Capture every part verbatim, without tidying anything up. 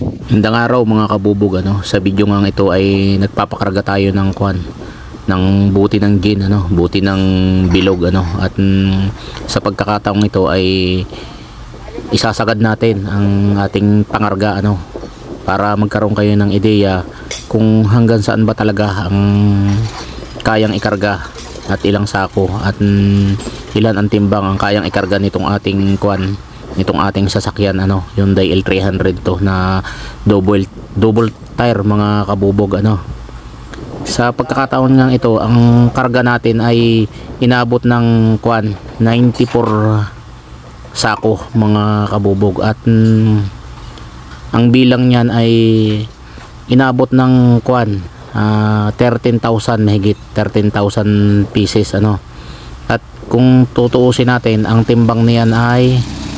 Indang araw mga kabubog, ano, sa video nga ito ay nagpapakarga tayo ng kwan, ng buti ng gin, ano, buti ng bilog, ano, at mm, sa pagkakataong ito ay isasagad natin ang ating pangarga, ano, para magkaroon kayo ng ideya kung hanggang saan ba talaga ang kayang ikarga at ilang sako at mm, ilan ang timbang ang kayang ikarga nitong ating kwan, itong ating sasakyan, ano, Hyundai L three hundred to na double double tire mga kabubog, ano. Sa pagkakataon nga ito, ang karga natin ay inabot ng kwan ninety-four sako mga kabubog at mm, ang bilang niyan ay inabot ng kwan uh, thirteen thousand, mahigit thirteen thousand pieces, ano. At kung tutuusin natin, ang timbang niyan ay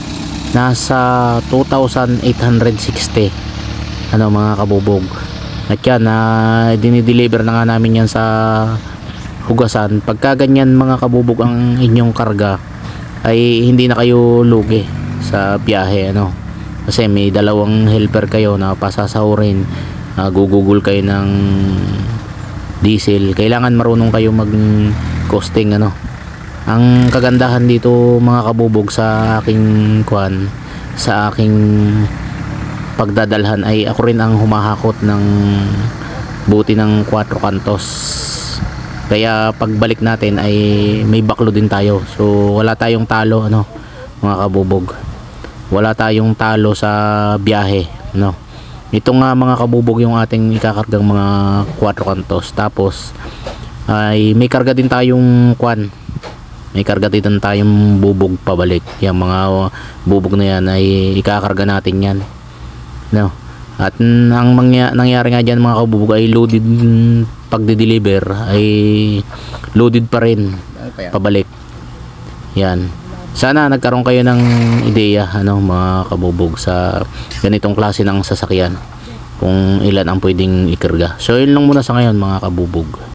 nasa two thousand eight hundred sixty, ano mga kabubog. At yan, uh, dinideliver na nga namin yan sa hugasan. Pagka ganyan mga kabubog ang inyong karga, ay hindi na kayo lugi sa biyahe, ano, kasi may dalawang helper kayo na pasasahurin, uh, gugugol kayo ng diesel. Kailangan marunong kayo mag costing, ano. Ang kagandahan dito mga kabubog sa aking kwan, sa aking pagdadalhan, ay ako rin ang humahakot ng buti ng Cuatro Cantos. Kaya pagbalik natin ay may baklo din tayo. So wala tayong talo, ano mga kabubog. Wala tayong talo sa biyahe, no. Ito nga mga kabubog yung ating ikakargang mga Cuatro Cantos. Tapos ay may karga din tayong kwan, may karga din tayong bubog pabalik. Yung mga bubog na yan ay ikakarga natin yan, no. At ang mangya, nangyari nga dyan mga kabubog ay loaded, pagde-deliver ay loaded pa rin pabalik. Yan, sana nagkaroon kayo ng ideya, ano mga kabubog, sa ganitong klase ng sasakyan, kung ilan ang pwedeng ikarga. So yun lang muna sa ngayon mga kabubog.